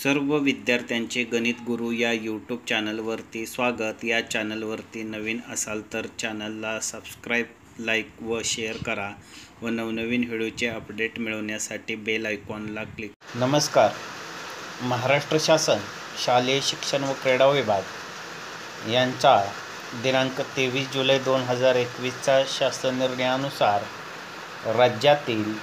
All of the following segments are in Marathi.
सर्व विद्यार्थ्यांचे गणित गुरु या यूट्यूब चॅनलवरती स्वागत. या चॅनलवरती नवीन असाल तर चॅनलला सबस्क्राईब, लाईक व शेअर करा व नवनवीन व्हिडिओचे अपडेट मिळवण्यासाठी बेल आयकॉनला क्लिक. नमस्कार. महाराष्ट्र शासन शालेय शिक्षण व क्रीडा विभाग यांचा दिनांक 23 जुलै 2021चा शासन निर्णयानुसार राज्यातील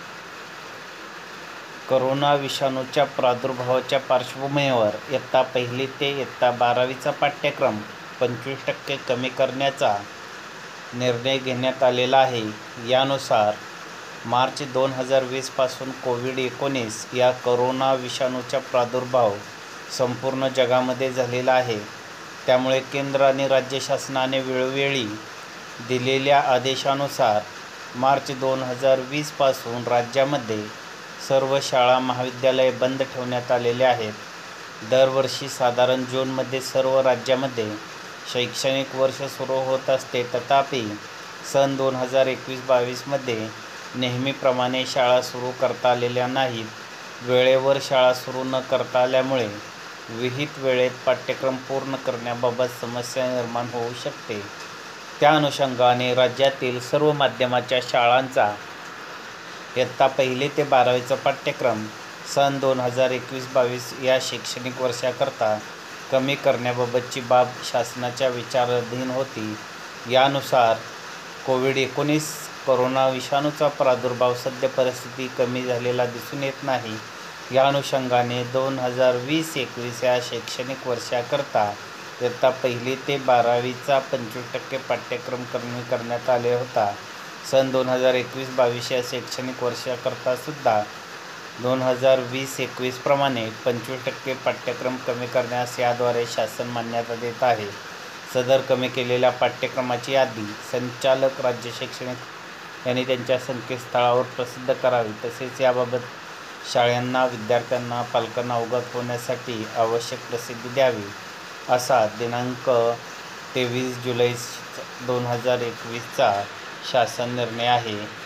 करोना विषाणूच्या प्रादुर्भावाच्या पार्श्वभूमीवर इयत्ता 1 ते इयत्ता 12वीचा पाठ्यक्रम 25% कमी करण्याचा निर्णय घेण्यात आलेला आहे. यानुसार मार्च 2020 पासून कोविड-19 या करोना विषाणूचा प्रादुर्भाव संपूर्ण जगामध्ये झालेला आहे. त्यामुळे केंद्र आणि राज्य शासनाने वेळोवेळी दिलेल्या आदेशानुसार मार्च 2020 पासून राज्यामध्ये सर्व शाळा महाविद्यालये बंद ठेवण्यात आलेले आहेत. दरवर्षी साधारण जूनमध्ये सर्व राज्यामध्ये शैक्षणिक वर्ष सुरू होत असते. तथापि सन 2021-22 मध्ये नेहमीप्रमाणे शाळा सुरू करता आलेल्या नाहीत. वेळेवर शाळा सुरू न करता आल्यामुळे विहित वेळेत पाठ्यक्रम पूर्ण करण्याबाबत समस्या निर्माण होऊ शकते. त्या अनुषंगाने राज्यातील सर्व माध्यमाच्या शाळांचा इयत्ता 1 ते 12वीचा पाठ्यक्रम सन 2021-22 या शैक्षणिक वर्षाकरता कमी करण्याबाबतची बाब शासनाच्या विचाराधीन होती. यानुसार कोविड-19 करोना विषाणूचा प्रादुर्भाव सध्या परिस्थिती कमी झालेला दिसून येत नाही. या अनुषंगाने 2020-21 या शैक्षणिक वर्षाकरता इयत्ता 1 ते 12वीचा 25% पाठ्यक्रम कमी करण्यात आले होता. सन 2021-22 या शैक्षणिक वर्षाकरता सुद्धा 2020-21 प्रमाणे 25% पाठ्यक्रम कमी करण्यास याद्वारे शासन मान्यता देत आहे. सदर कमी केलेल्या पाठ्यक्रमाची यादी संचालक राज्य शैक्षणिक यांनी त्यांच्या संकेतस्थळावर प्रसिद्ध करावी. तसेच याबाबत शाळांना, विद्यार्थ्यांना, पालकांना अवगत होण्यासाठी आवश्यक प्रसिद्धी द्यावी, असा दिनांक 23 जुलै 2021चा शासन निर्णय आहे.